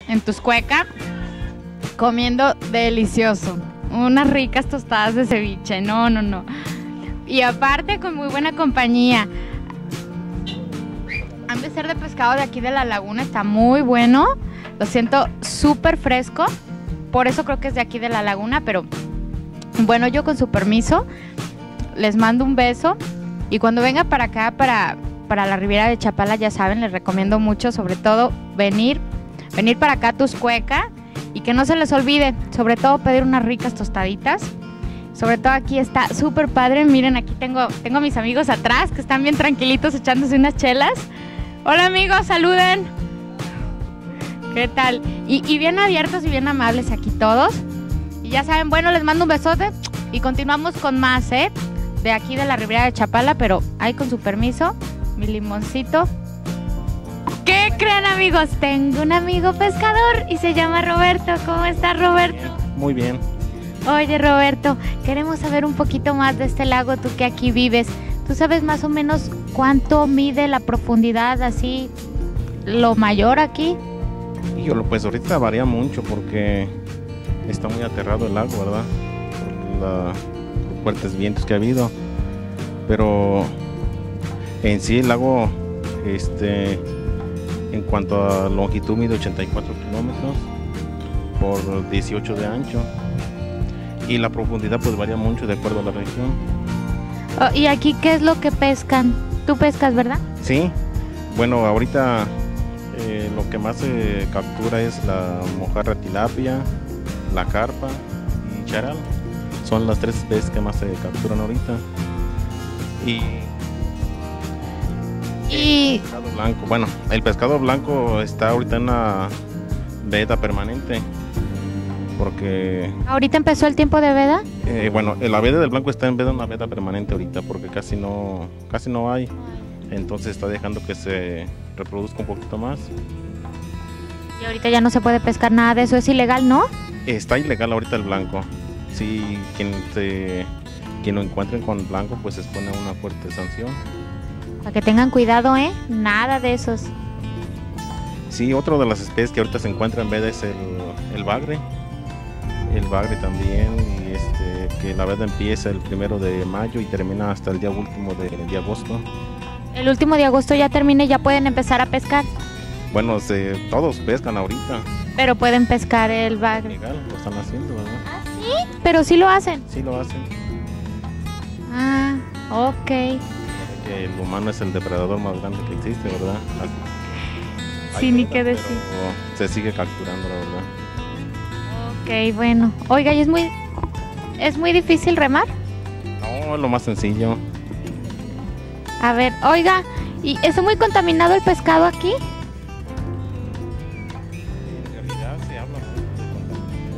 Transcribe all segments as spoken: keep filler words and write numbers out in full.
en Tuscueca, comiendo delicioso. Unas ricas tostadas de ceviche, no, no, no. Y aparte con muy buena compañía. Han de ser de pescado de aquí de la laguna, está muy bueno. Lo siento súper fresco, por eso creo que es de aquí de la laguna, pero bueno, yo con su permiso les mando un beso. Y cuando venga para acá, para, para la Riviera de Chapala, ya saben, les recomiendo mucho, sobre todo, venir, venir para acá a Tuscueca. Y que no se les olvide, sobre todo pedir unas ricas tostaditas. Sobre todo aquí está súper padre. Miren, aquí tengo, tengo a mis amigos atrás que están bien tranquilitos echándose unas chelas. Hola amigos, saluden. ¿Qué tal? Y, y bien abiertos y bien amables aquí todos. Y ya saben, bueno, les mando un besote y continuamos con más, ¿eh? De aquí de la Riviera de Chapala, pero ahí con su permiso, mi limoncito. ¿Qué creen, amigos? Tengo un amigo pescador y se llama Roberto. ¿Cómo estás, Roberto? Muy bien. Oye, Roberto, queremos saber un poquito más de este lago, tú que aquí vives. ¿Tú sabes más o menos cuánto mide la profundidad, así, lo mayor aquí? Híjole, pues ahorita varía mucho porque está muy aterrado el lago, ¿verdad? Por la, los fuertes vientos que ha habido. Pero en sí el lago, este... en cuanto a longitud, mide ochenta y cuatro kilómetros por dieciocho de ancho, y la profundidad pues varía mucho de acuerdo a la región. Oh, ¿y aquí qué es lo que pescan? Tú pescas, ¿verdad? Sí, bueno, ahorita eh, lo que más se captura es la mojarra tilapia, la carpa y charal. Son las tres especies que más se capturan ahorita. Y Y... el pescado blanco, bueno, el pescado blanco está ahorita en una veda permanente, porque... ¿Ahorita empezó el tiempo de veda? Eh, bueno, la veda del blanco está en vez de una veda permanente ahorita, porque casi no, casi no hay, entonces está dejando que se reproduzca un poquito más. Y ahorita ya no se puede pescar nada de eso, es ilegal, ¿no? Está ilegal ahorita el blanco. Si quien, se, quien lo encuentren con blanco, pues se expone a una fuerte sanción. Para que tengan cuidado, ¿eh? Nada de esos. Sí, otra de las especies que ahorita se encuentra en veda es el, el bagre. El bagre también, y este, que la veda empieza el primero de mayo y termina hasta el día último de, de agosto. El último de agosto ya termina y ya pueden empezar a pescar. Bueno, se, todos pescan ahorita. Pero pueden pescar el bagre. Legal, lo están haciendo, ¿verdad? ¿Ah, sí? Pero sí lo hacen. Sí lo hacen. Ah, ok. Que el humano es el depredador más grande que existe, ¿verdad? Sí, Hay ni veda, qué decir. pero se sigue capturando, la verdad. Ok, bueno. Oiga, ¿y es muy, es muy difícil remar? No, es lo más sencillo. A ver, oiga, ¿y está muy contaminado el pescado aquí? En realidad se habla mucho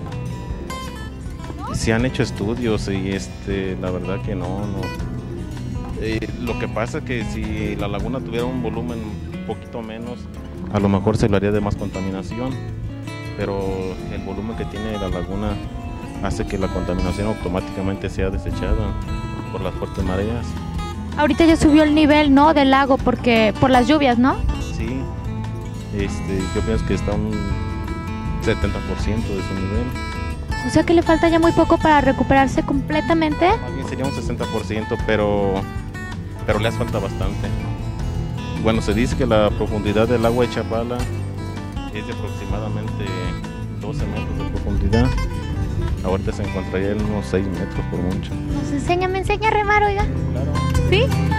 de contaminación. Se han hecho estudios y este, la verdad que no, no. Eh, lo que pasa es que si la laguna tuviera un volumen un poquito menos, a lo mejor se lo haría de más contaminación, pero el volumen que tiene la laguna hace que la contaminación automáticamente sea desechada por las fuertes mareas. Ahorita ya subió el nivel, ¿no? Del lago porque por las lluvias, ¿no? Sí, este, yo pienso que está un setenta por ciento de su nivel. O sea que le falta ya muy poco para recuperarse completamente. Más bien sería un sesenta por ciento, pero, pero le hace falta bastante. Bueno, se dice que la profundidad del agua de Chapala es de aproximadamente doce metros de profundidad. Ahorita se encontraría en unos seis metros por mucho. Nos enseña, me enseña a remar, oiga. Claro. ¿Sí?